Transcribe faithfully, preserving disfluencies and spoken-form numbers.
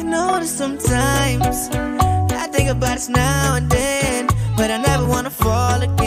notice sometimes. I think about us now and then, but I never wanna fall again.